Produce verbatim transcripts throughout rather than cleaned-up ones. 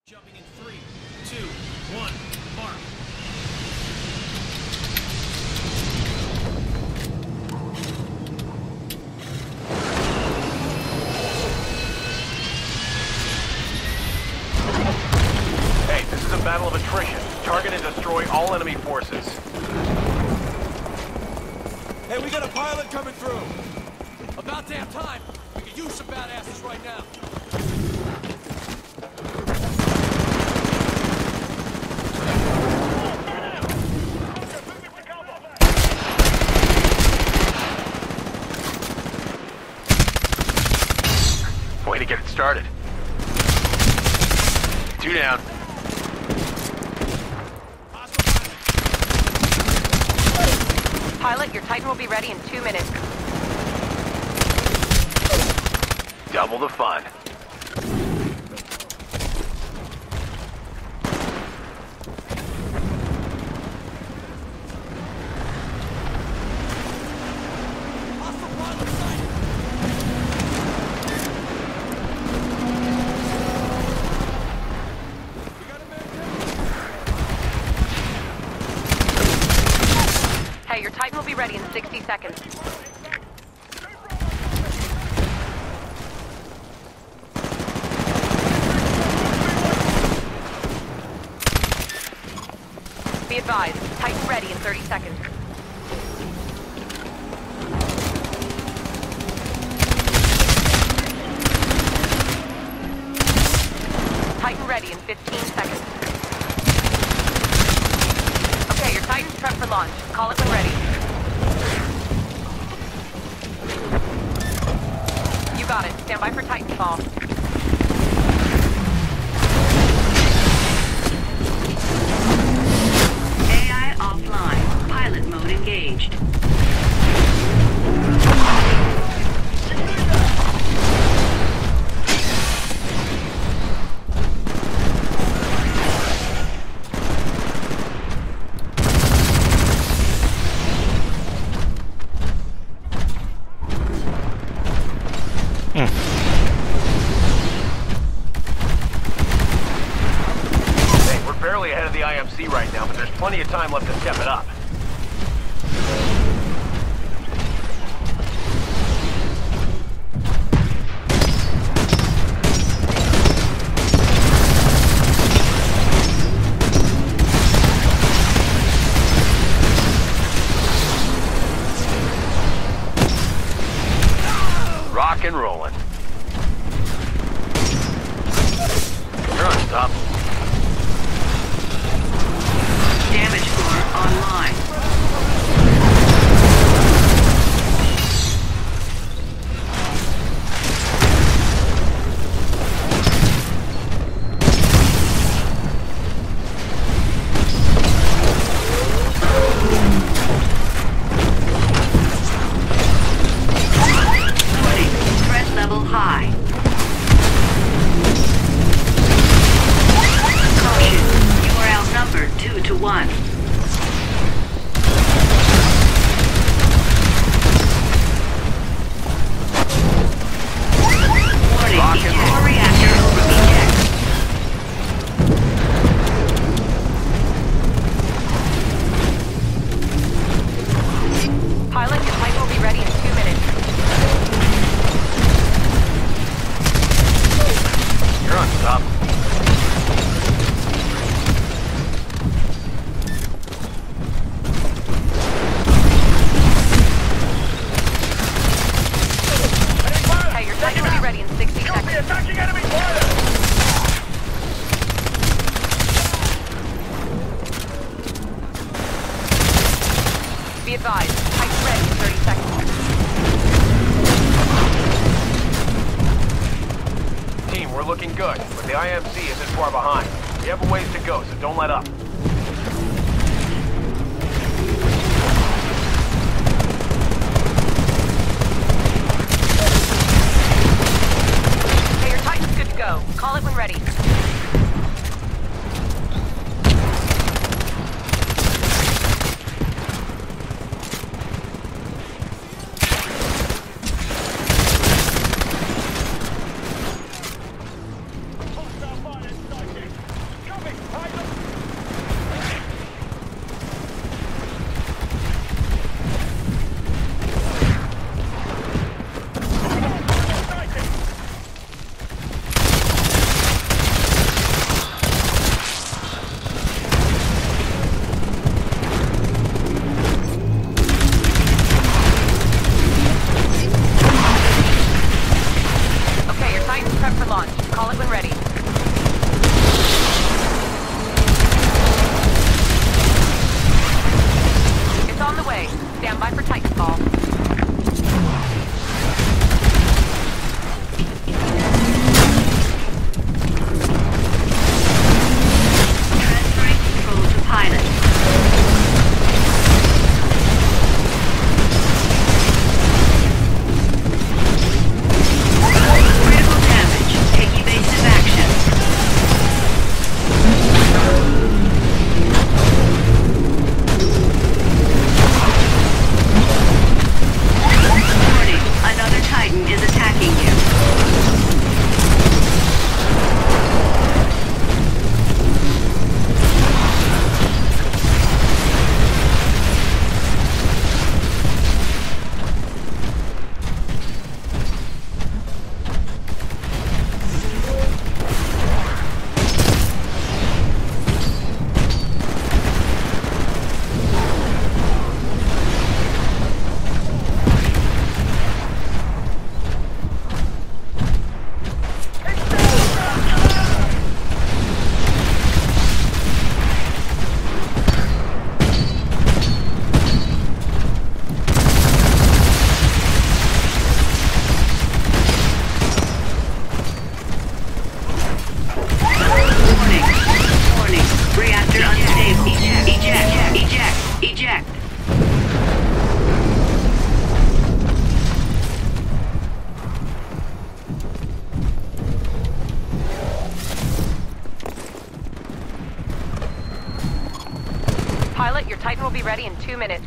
Jumping in three, two, one, mark. Hey, this is a battle of attrition. Target and destroy all enemy forces. Hey, we got a pilot coming through! About damn time! We could use some badasses right now. Way to get it started. Two down. Pilot, your Titan will be ready in two minutes. Double the fun. Hey, your Titan will be ready in sixty seconds. Be advised, Titan ready in thirty seconds. Titan ready in fifteen seconds. Okay, your Titan's prepped for launch. Call it when ready. You got it. Stand by for Titanfall. A I offline. Pilot mode engaged. Hey, we're barely ahead of the I M C right now, but there's plenty of time left to step it up. Rock and rolling. You're unstoppable. Damage score online. Loading. Threat level high. Caution. You are outnumbered two to one. Warning. Rock and Eject roll. reactor over eject. Pilot, your Titan will be ready in two minutes. You're unstoppable. Hey, your Titan will be ready in sixty seconds. Attacking enemy pilot! Be advised, Titan ready in thirty seconds. Team, we're looking good, but the I M C isn't far behind. We have a ways to go, so don't let up. Hey, your Titan's good to go. Call it when ready. Hostile fire sighted. Stand by for Titanfall. Transferring control to pilot. Critical damage. Take evasive action. Warning. Another Titan is attacking you. Warning. Warning. Reactor unstable. Eject. Eject. Eject. Eject. Pilot, your Titan will be ready in two minutes.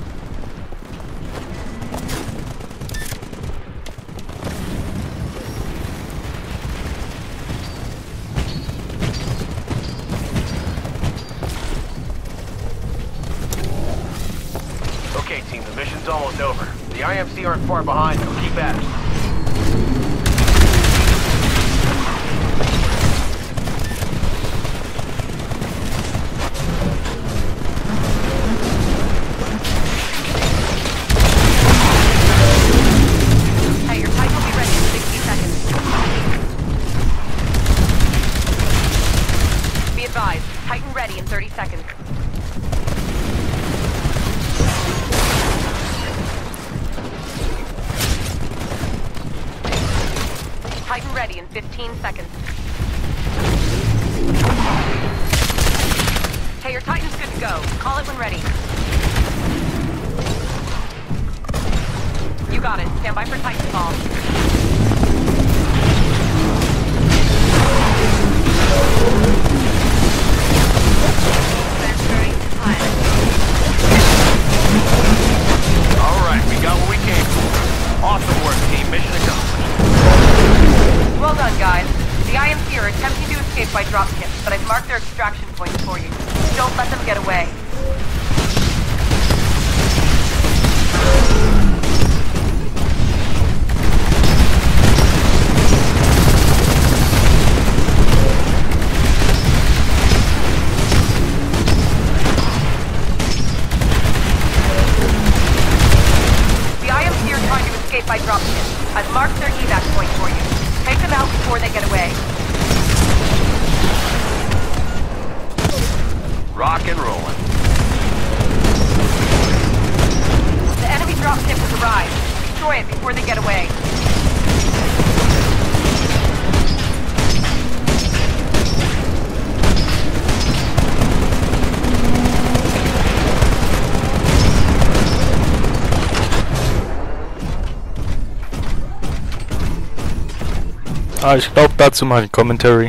Okay, team, the mission's almost over. The I M C aren't far behind, so keep at it. Hey, your Titan will be ready in sixty seconds. Be advised, Titan ready in thirty seconds. Titan ready in fifteen seconds. Hey, your Titan's good to go. Call it when ready. You got it. Stand by for Titanfall. Transferring to pilot. All right, we got what we came for. Awesome work, team. Mission accomplished. Well done, guys. The I M C are attempting to escape by dropship, but I've marked their extraction points for you. Don't let them get away. The I M C are trying to escape by dropship. I've marked their evac point for you. Take them out before they get away. Rock and rolling. The enemy dropship has arrived. Destroy it before they get away. Ah, ich glaube, dazu mache ich Commentary.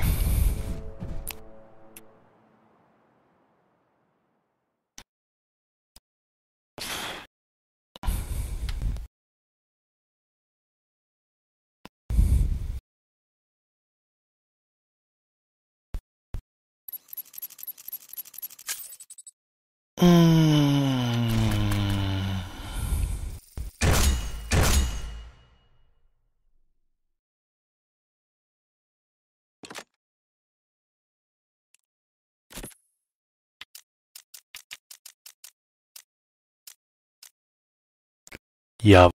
Ja.